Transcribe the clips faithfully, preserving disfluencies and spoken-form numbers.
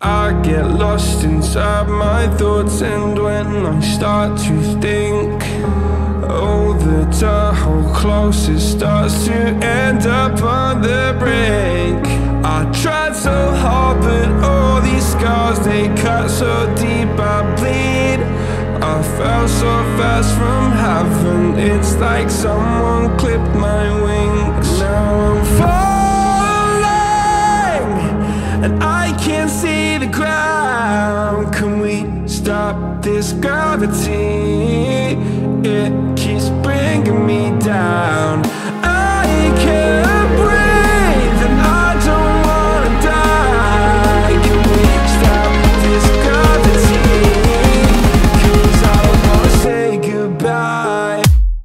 I get lost inside my thoughts, and when I start to think, oh, the Tahoe closest starts to end up on the brink. I tried so hard, but all these scars, they cut so deep I bleed. I fell so fast from heaven, it's like someone clipped my wings. Now I'm falling, and I can't see the ground. Can we stop this gravity? It keeps bringing me down. I can't breathe, and I don't wanna die. Can we stop this gravity? 'Cause I don't wanna say goodbye.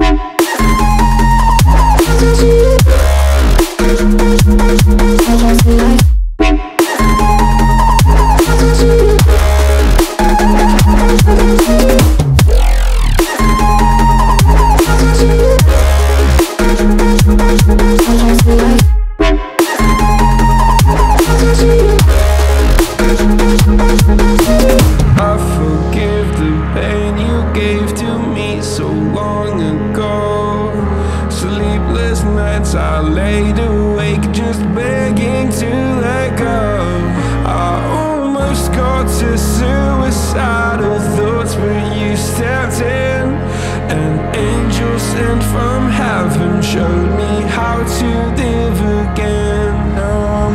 I forgive the pain you gave to me so long ago. Sleepless nights I laid awake just begging to let go. I almost got to suicidal thoughts, but you stepped in. An angel sent from heaven showed me how to live again. Now I'm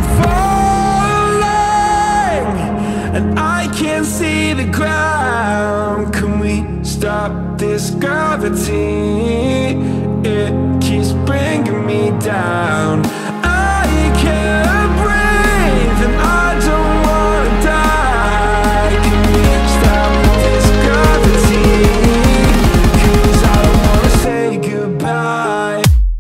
falling, and I can't see the ground. Can we stop this gravity? It keeps bringing me down. I can't breathe, and I don't wanna die. Can we stop this gravity? 'Cause I don't wanna say goodbye.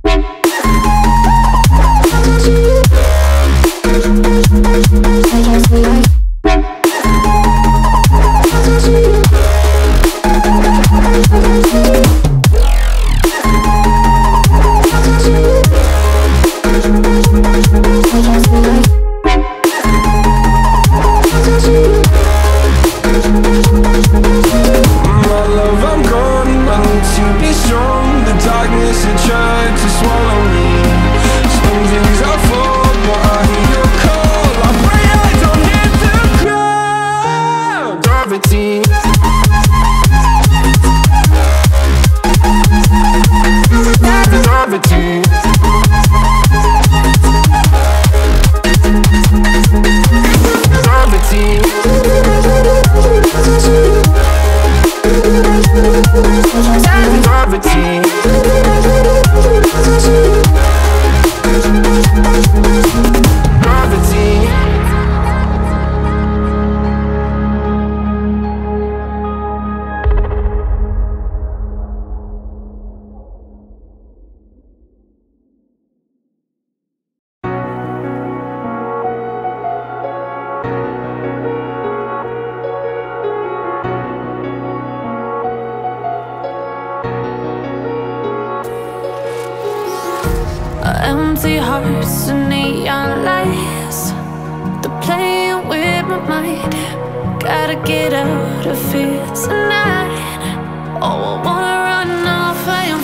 Empty hearts and neon lights, they're playing with my mind. Gotta get out of here tonight. Oh, I wanna run off and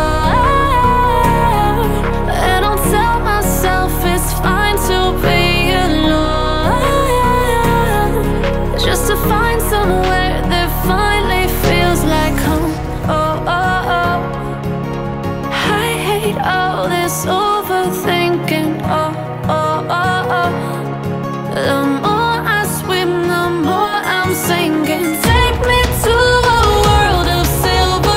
fly, and I'll tell myself it's fine to be alone, just to find somewhere that finally feels like home. Oh, oh, oh. I hate all this overthinking. Oh, oh, oh, oh. The more I swim, the more I'm sinking. Take me to a world of silver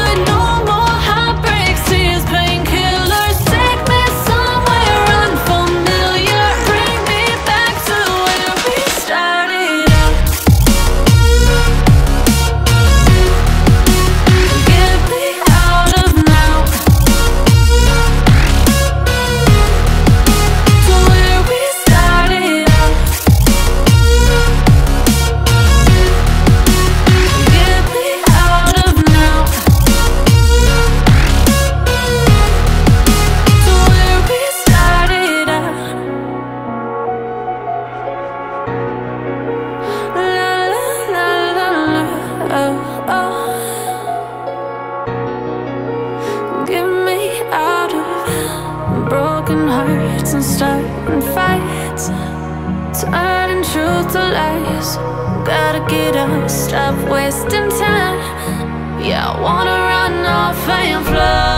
days. Gotta get up, stop wasting time. Yeah, I wanna run off and fly.